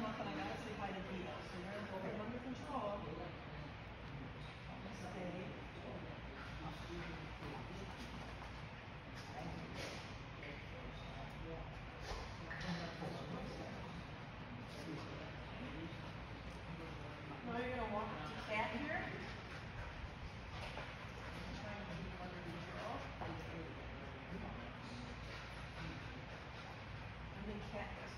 up and I gotta say hi to Vito. So you're gonna hold him under control. Stay. Now you're gonna walk up to cat here. Trying to keep him under control. And then cat goes.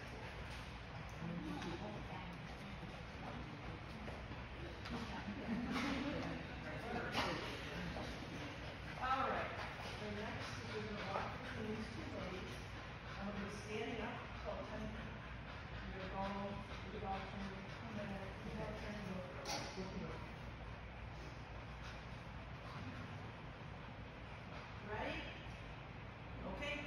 All right. The next is we're gonna walk between these two ladies. I'm gonna be standing up close. You're gonna go. Ready? Okay.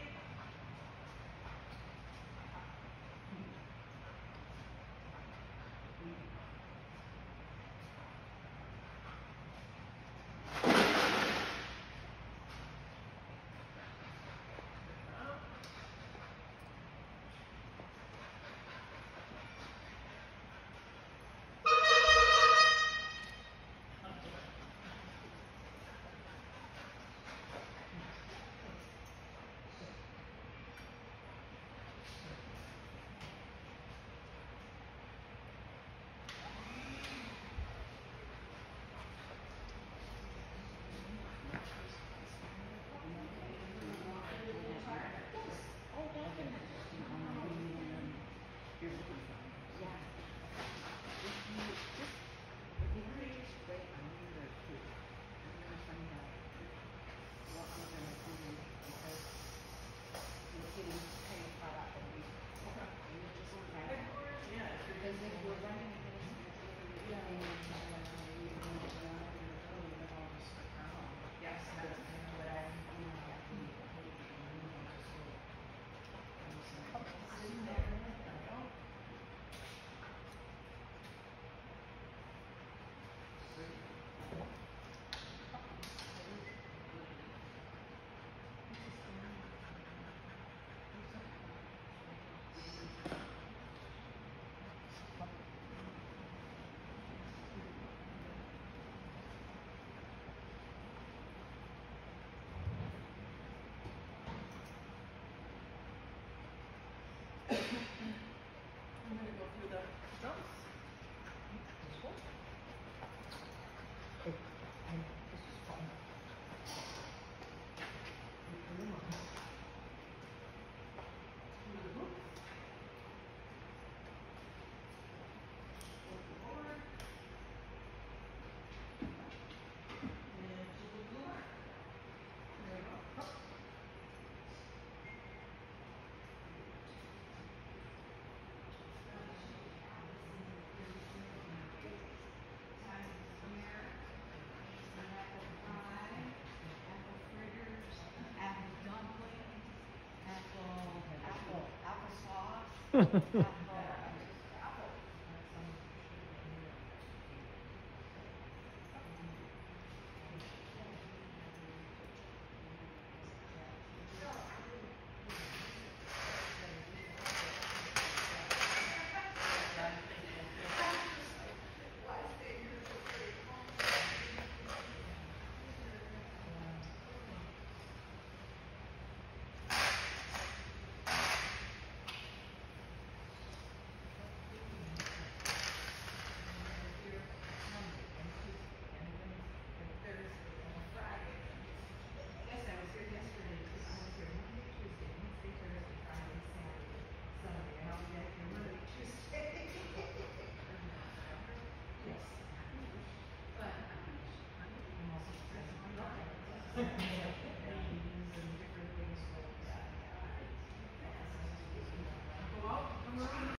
I'm gonna go through the jumps. Apple sauce.